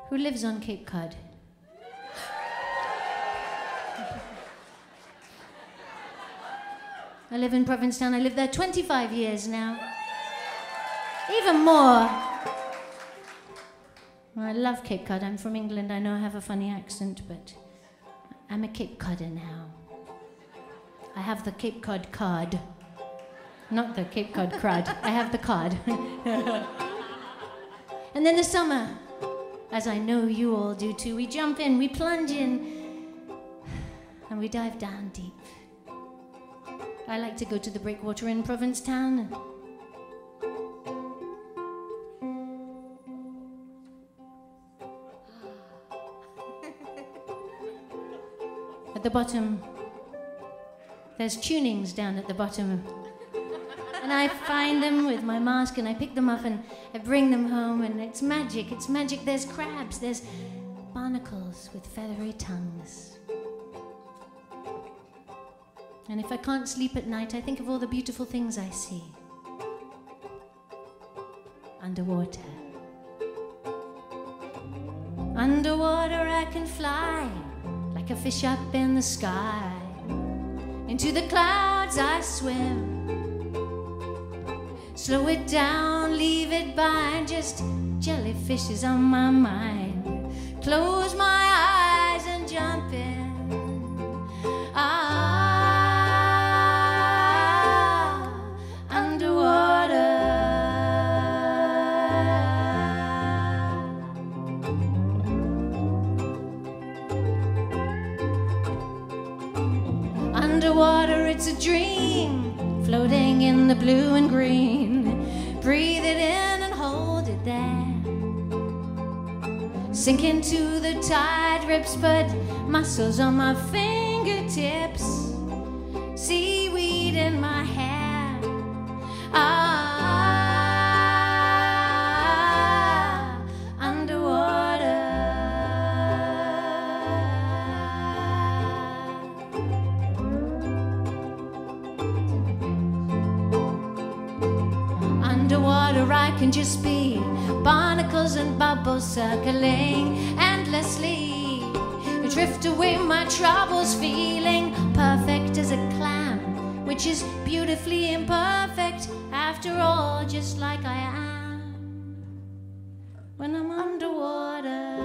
Who lives on Cape Cod? I live in Provincetown. I lived there 25 years now. Even more. Well, I love Cape Cod. I'm from England. I know I have a funny accent, but I'm a Cape Codder now. I have the Cape Cod card. Not the Cape Cod crud. I have the card. And then the summer, as I know you all do too, we jump in, we plunge in, and we dive down deep. I like to go to the breakwater in Provincetown. At the bottom, there's tunings down at the bottom. And I find them with my mask and I pick them up and I bring them home and it's magic, it's magic. There's crabs, there's barnacles with feathery tongues. And if I can't sleep at night, I think of all the beautiful things I see. Underwater. Underwater I can fly like a fish up in the sky. Into the clouds I swim. Slow it down, leave it by, just jellyfishes on my mind. Close my eyes and jump in. Underwater. Underwater, it's a dream, floating in the blue and green. Breathe it in and hold it there. Sink into the tide, rips, but muscles on my fingertips. Seaweed in my hair. Underwater. Underwater I can just be barnacles and bubbles circling endlessly. Drift away my troubles, feeling perfect as a clam, which is beautifully imperfect after all, just like I am when I'm underwater.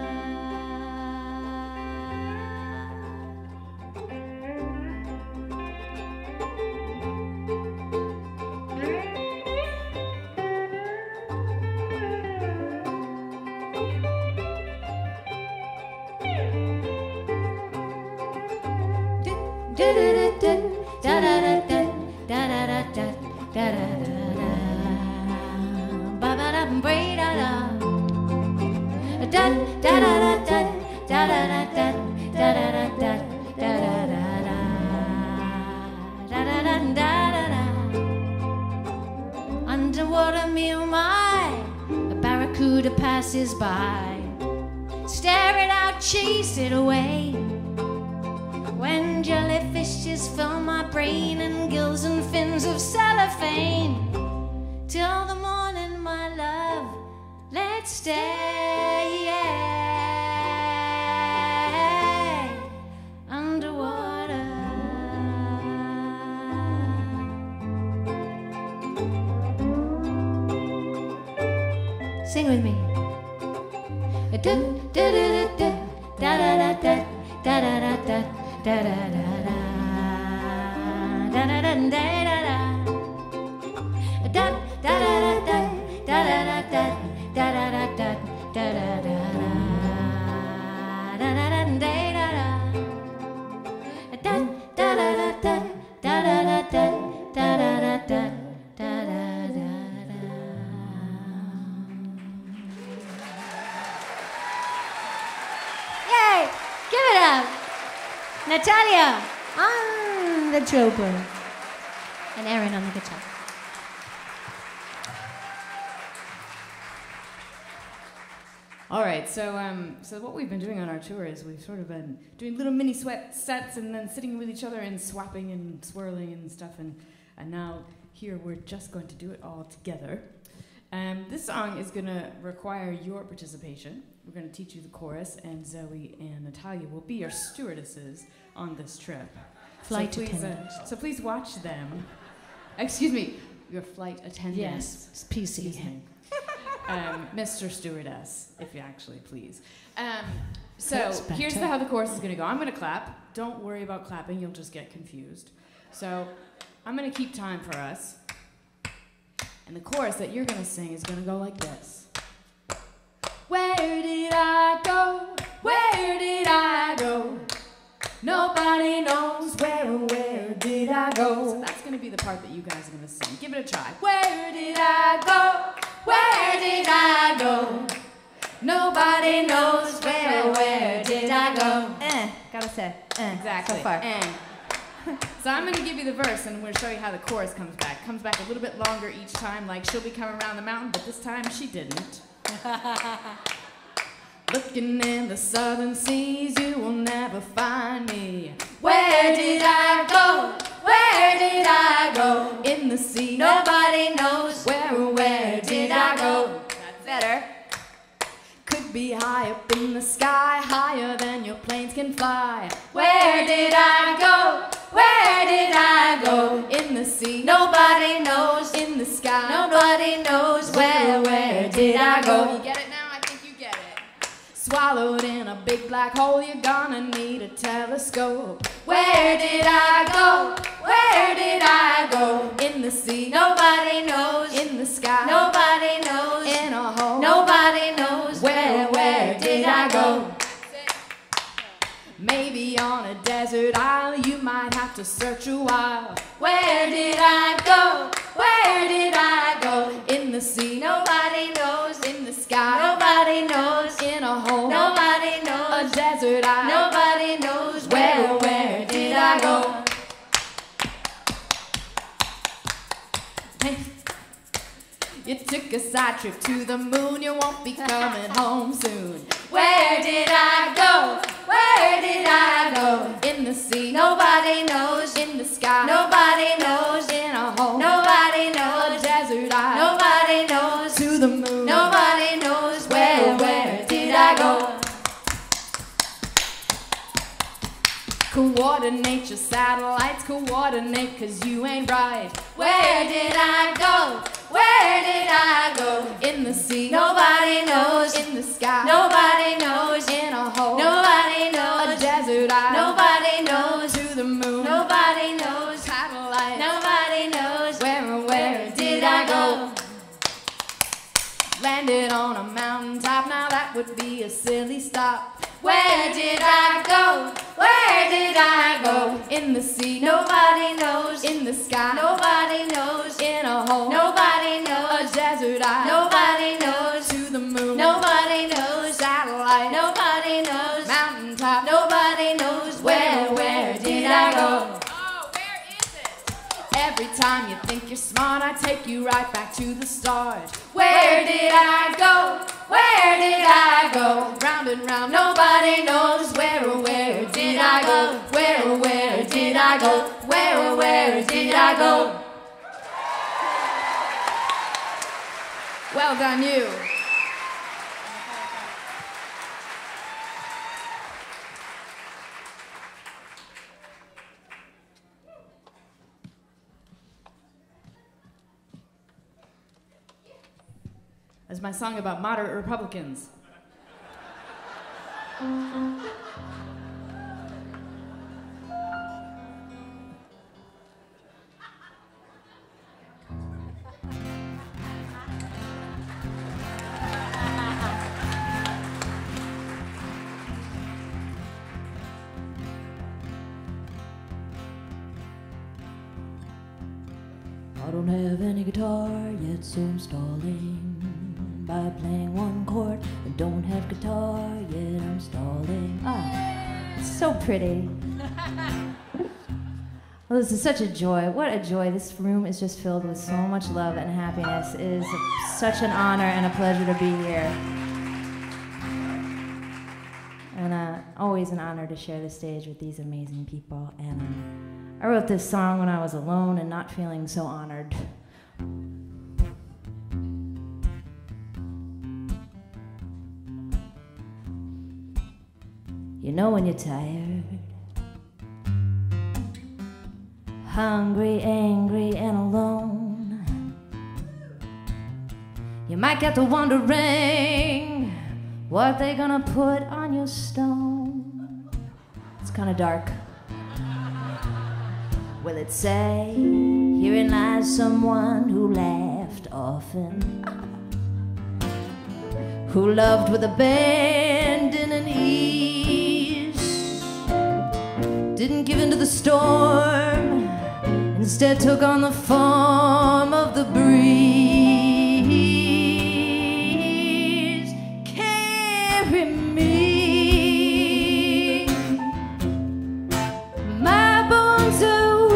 Underwater, me oh my, a barracuda passes by. Stare it out, chase it away. When jellyfishes fill my brain and gills and fins of cellophane. Till the morning, my love, let's stay underwater. Sing with me. Da da da da da da da da da da da. Da da da da da da da da da da da da da da Yay! Give it up! Natalia on the trooper and Erin on the guitar. All right, so what we've been doing on our tour is we've sort of been doing little mini sets and then sitting with each other and swapping and swirling and stuff, and now here we're just going to do it all together. This song is going to require your participation. we're going to teach you the chorus, and Zoe and Natalia will be your stewardesses on this trip. Flight attendant. So please watch them. Excuse me, your flight attendant. Yes, it's PC. Excuse me. Mr. Stewardess, if you actually please. So here's how the chorus is going to go. I'm going to clap. Don't worry about clapping. You'll just get confused. So I'm going to keep time for us. And the chorus that you're going to sing is going to go like this. Where did I go? Where did I go? Nobody knows where did I go? So that's going to be the part that you guys are going to sing. Give it a try. Where did I go? Where did I go? Nobody knows where did I go? Gotta say. Exactly. So far. So I'm going to give you the verse, and we're going to show you how the chorus comes back. Comes back a little bit longer each time, like she'll be coming around the mountain, but this time she didn't. Looking in the southern seas, you will never find me. Where did I go? Where did I go? In the sea. Nobody knows where did I go? That's better. Could be high up in the sky, higher than your planes can fly. Where did I go? Where did I go? In the sea. Nobody knows. In the sky. Nobody knows where did I go? You get it now? I think you get it. Swallowed in a big black hole, you're gonna need a telescope. Where did I go? Where did I go? In the sea. Nobody knows. In the sky. Nobody knows. In a hole. Nobody knows. Where did I go? Maybe on a desert isle, you might have to search a while. Where did I go? Where did I go? In the sea. Nobody knows. In the sky. Nobody knows. In a hole. Nobody knows. A desert isle. Nobody knows. Where did I go? You took a side trip to the moon, you won't be coming home soon. Where did I go? Where did I go? In the sea. Nobody knows. In the sky. Nobody knows. In a hole. Nobody knows. A desert isle. Nobody knows. To the moon. Nobody knows. Where did I go? Coordinate your satellites, coordinate, 'cause you ain't right. Where did I go? Where did I go? In the sea. Nobody knows. In the sky. Nobody knows. In a hole. Nobody knows. A desert isle. Nobody knows. To the moon. Nobody knows. Satellite. Nobody knows. Where did I go? Landed on a mountaintop, now that would be a silly stop. Where did I go? Where did I go? In the sea. Nobody knows. In the sky. Nobody knows. In a hole. Nobody knows. A desert isle. Nobody knows. To the moon. Nobody knows. Satellite. Nobody knows. Mountaintop. Nobody knows. Where did I go? Oh, where is it? Every time you think you're smart, I take you right back to the start. Where did I go? Where did I go? Round and round, nobody knows. Where did I go? Where did I go? Where did I go? Well done, you. That's my song about moderate Republicans. I don't have any guitar yet, so I'm stalling by playing one chord. I don't have guitar yet, I'm stalling. It's so pretty. Well, this is such a joy. What a joy. This room is just filled with so much love and happiness. It is such an honor and a pleasure to be here. And always an honor to share the stage with these amazing people. And I wrote this song when I was alone and not feeling so honored. You know when you're tired, hungry, angry, and alone, you might get to wondering what they gonna put on your stone. It's kind of dark. Will it say, herein lies someone who laughed often, who loved with abandon and ease, didn't give in to the storm, instead took on the form of the breeze. Carry me, my bones are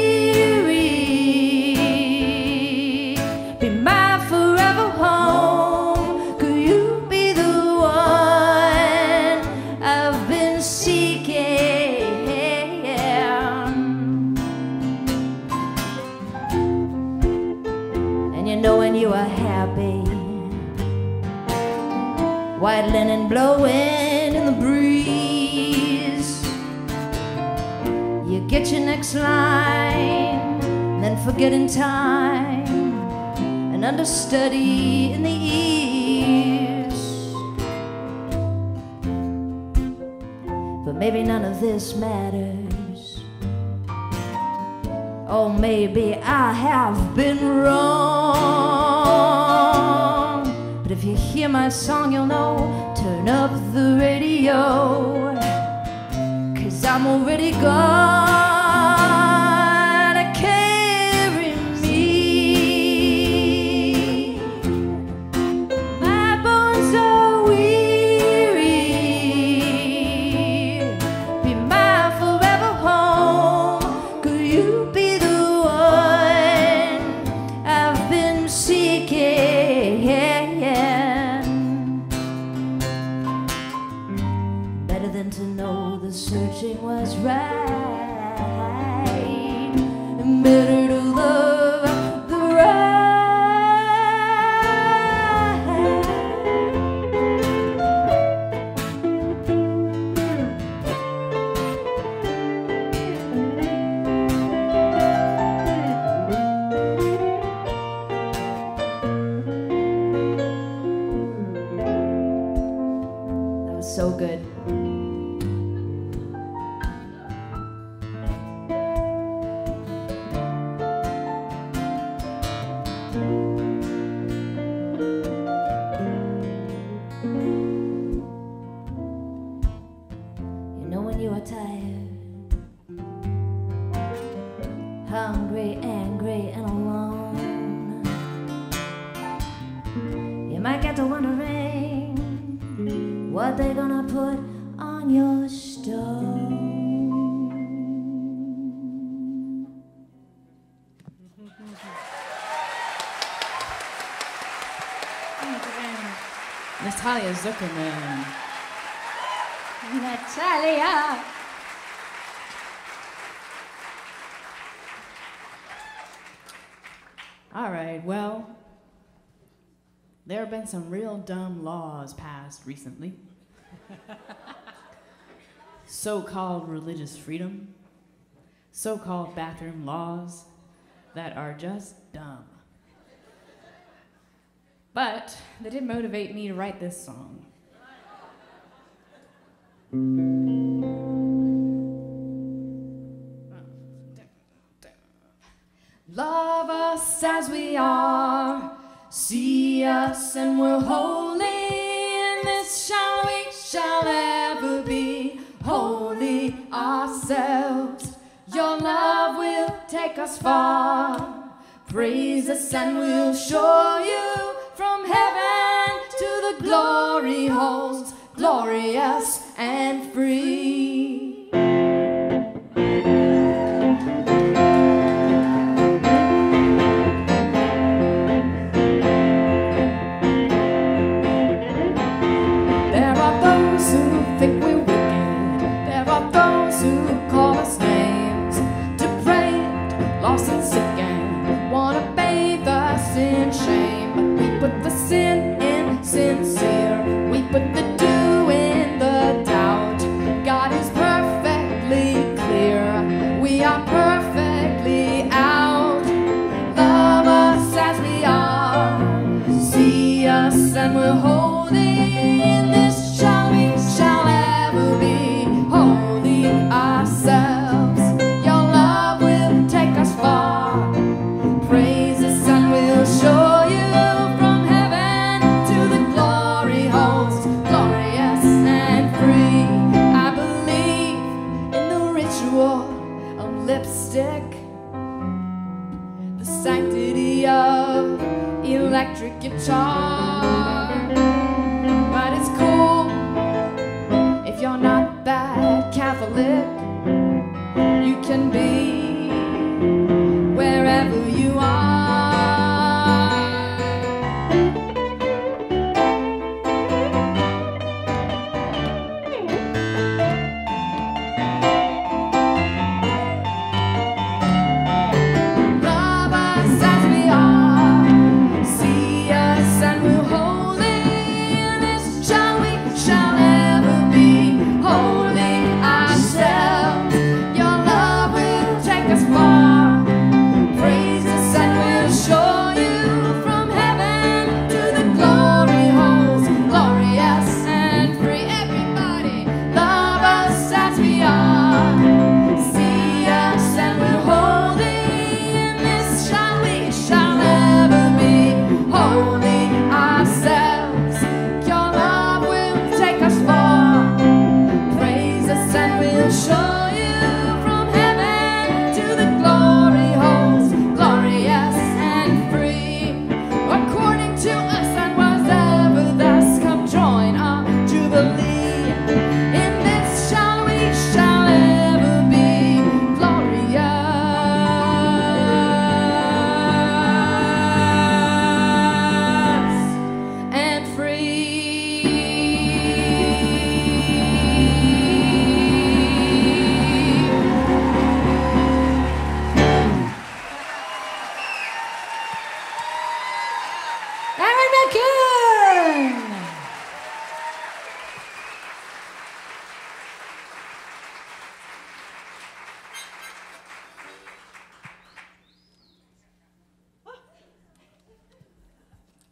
weary, be my forever home. Could you be the one I've been seeking? And you know when you are happy, white linen blowing in the breeze, you get your next line, then forget in time, an understudy in the ears. But maybe none of this matters. Oh, maybe I have been wrong. But if you hear my song, you'll know, turn up the radio, 'cause I'm already gone. Carry me, my bones are weary, be my forever home. Could you be the one I've been seeking? Better than to know the searching was right, and better to love the right. That was so good. You know when you are tired, hungry, angry, and alone, you might get to wondering what they gonna put on your stone. Natalia Zuckerman. Natalia. All right, well, there have been some real dumb laws passed recently. So-called religious freedom, so-called bathroom laws that are just dumb. But they did motivate me to write this song. Love us as we are, see us and we're holy, in this shall ever be holy ourselves. Your love will take us far, praise us and we'll show you from heaven to the glory halls, glorious and free. There are those who think we're wicked, there are those who call us names, depraved, lost and sick, and wanna bathe us in shame. But we put the sin in sincere, we put the do in the doubt. God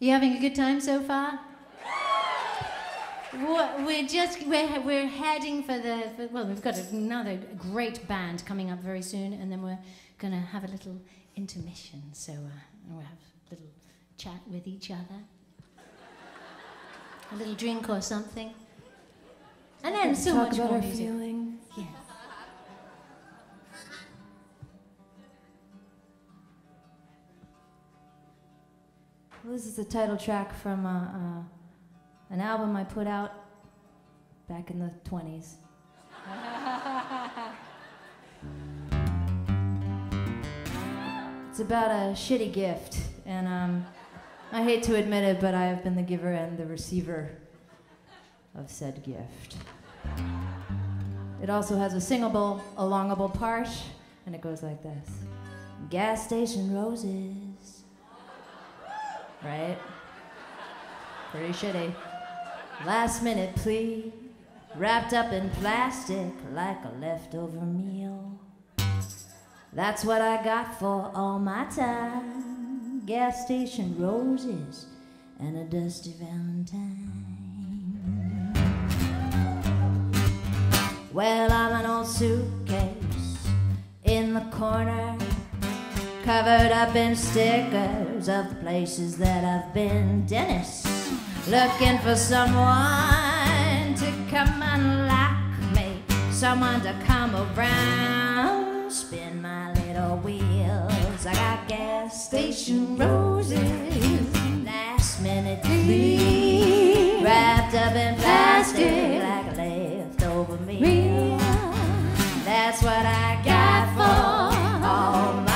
You having a good time so far? We're heading for well, we've got another great band coming up very soon, and then we're gonna have a little intermission. So we'll have a little chat with each other, a little drink or something, and then so much more music. Feelings. Yes. Well, this is the title track from an album I put out back in the 20s. It's about a shitty gift, and I hate to admit it, but I have been the giver and the receiver of said gift. It also has a singable, alongable part, and it goes like this. Gas station roses. Right? Pretty shitty. Last minute plea, wrapped up in plastic like a leftover meal. That's what I got for all my time. Gas station roses and a dusty Valentine. Well, I'm an old suitcase in the corner, covered up in stickers of the places that I've been. Dennis, looking for someone to come unlock me, someone to come around, spin my little wheels. I got gas station roses, last minute please, wrapped up in plastic like a leftover meal. That's what I got for all my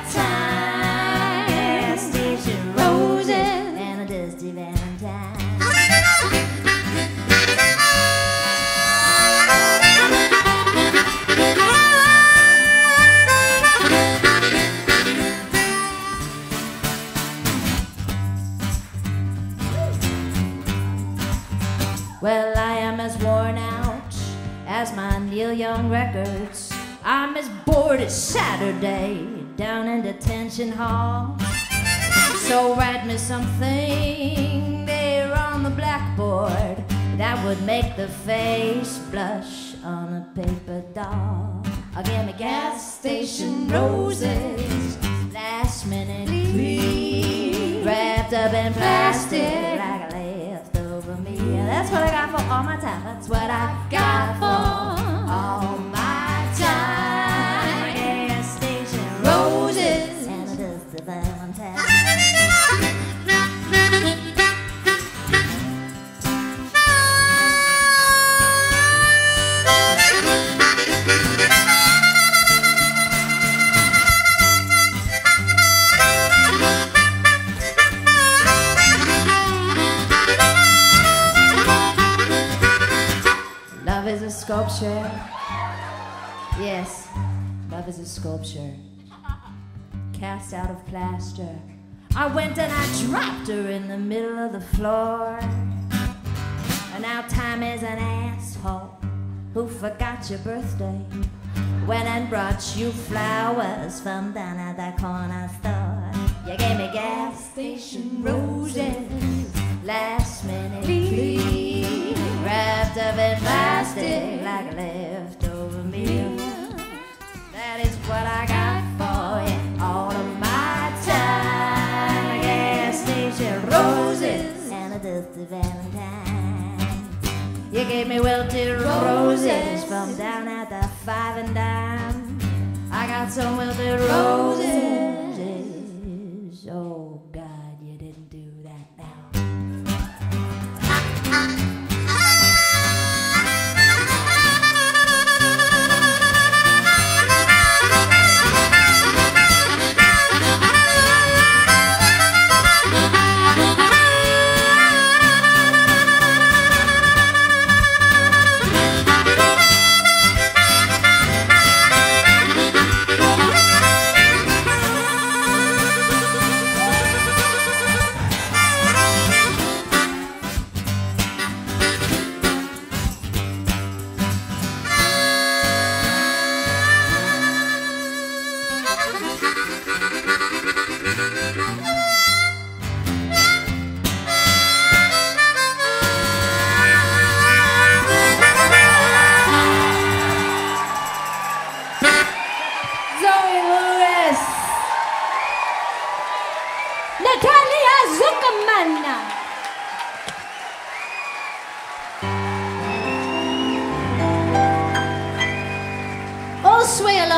Well, I am as worn out as my Neil Young records. I'm as bored as Saturday down in detention hall. So write me something there on the blackboard that would make the face blush on a paper doll. I'll give me gas station roses, last minute please, wrapped up in plastic like a leftover meal. That's what I got for all my time. That's what I got for all my time. Gas station roses and a dusty Valentine. Love is a sculpture. Yes, love is a sculpture cast out of plaster. I went and I dropped her in the middle of the floor. And now time is an asshole who forgot your birthday, went and brought you flowers from down at the corner store. You gave me gas station roses, last minute please, wrapped up in plastic like a leftover meal. That is what I got for you all of my time. Gas station roses and a dusty Valentine. You gave me wilted roses from down at the 5 and dime. I got some wilted roses. Oh God, you didn't do that now.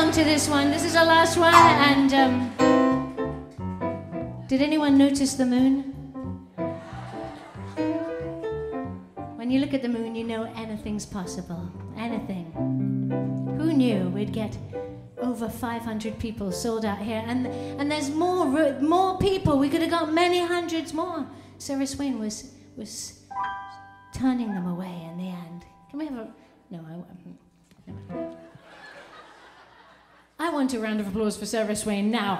along to this one. This is our last one, and did anyone notice the moon? When you look at the moon, you know anything's possible. Anything. Who knew we'd get over 500 people sold out here, and there's more people. We could have got many hundreds more. Sarah Swain was turning them away in the end. Can we have a... No, I want a round of applause for Sarah Swain now.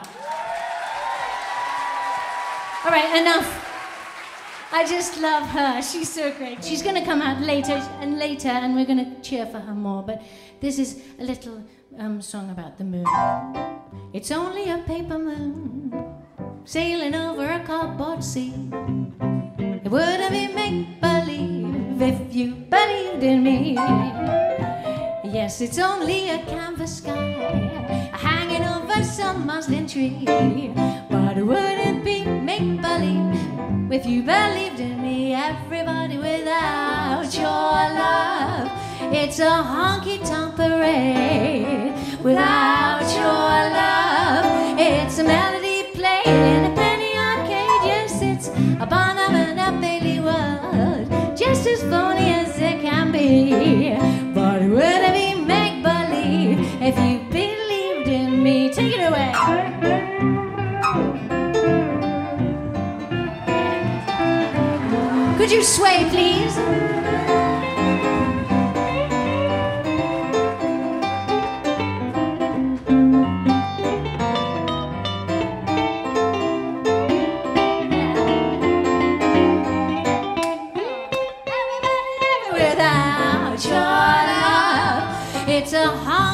All right, enough. I just love her. She's so great. She's going to come out later, and we're going to cheer for her more. But this is a little song about the moon. It's only a paper moon sailing over a cardboard sea. It wouldn't be make-believe if you believed in me. Yes, it's only a canvas sky hanging over some muslin tree. But it wouldn't be make-believe if you believed in me. Everybody, without your love, it's a honky-tonk parade. Without your love, it's a melody played in a penny arcade. Yes, it's a Barnum and a Bailey world, just as phony as it can be. But it wouldn't be make-believe if you believed in me. Take it away. Could you sway, please? Without your love, it's a